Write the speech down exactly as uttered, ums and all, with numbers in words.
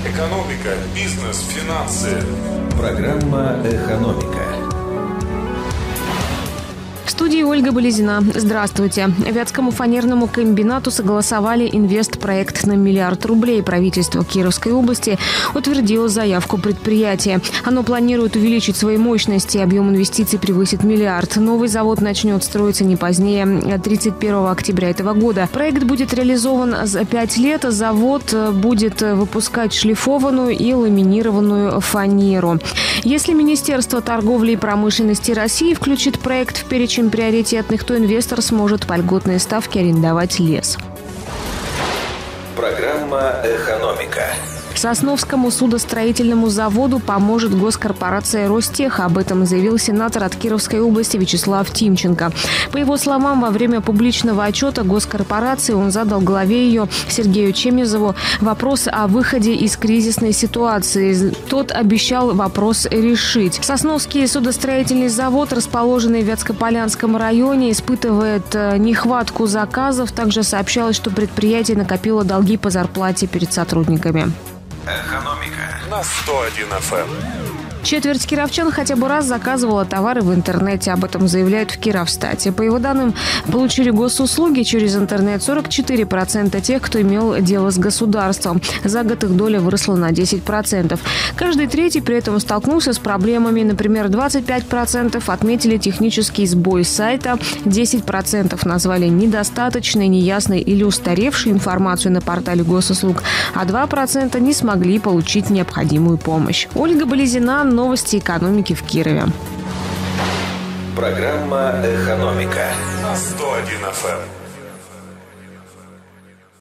Экономика, бизнес, финансы. Программа «Экономика». В студии Ольга Болезина. Здравствуйте. Вятскому фанерному комбинату согласовали инвестпроект на миллиард рублей. Правительство Кировской области утвердило заявку предприятия. Оно планирует увеличить свои мощности. Объем инвестиций превысит миллиард. Новый завод начнет строиться не позднее тридцать первого октября этого года. Проект будет реализован за пять лет. Завод будет выпускать шлифованную и ламинированную фанеру. Если Министерство торговли и промышленности России включит проект в перечень приоритетных, то инвестор сможет по льготной ставке арендовать лес. Программа «Экономика». Сосновскому судостроительному заводу поможет госкорпорация «Ростех». Об этом заявил сенатор от Кировской области Вячеслав Тимченко. По его словам, во время публичного отчета госкорпорации он задал главе ее Сергею Чемезову вопрос о выходе из кризисной ситуации. Тот обещал вопрос решить. Сосновский судостроительный завод, расположенный в Вятскополянском районе, испытывает нехватку заказов. Также сообщалось, что предприятие накопило долги по зарплате перед сотрудниками. Экономика на сто один эф эм. Четверть кировчан хотя бы раз заказывала товары в интернете. Об этом заявляют в Кировстате. По его данным, получили госуслуги через интернет сорок четыре процента тех, кто имел дело с государством. За год их доля выросла на десять процентов. Каждый третий при этом столкнулся с проблемами. Например, двадцать пять процентов отметили технический сбой сайта, десять процентов назвали недостаточной, неясной или устаревшей информацию на портале госуслуг, а два процента не смогли получить необходимую помощь. Ольга Болезина. Новости экономики в Кирове. Программа «Экономика» на сто один эф эм.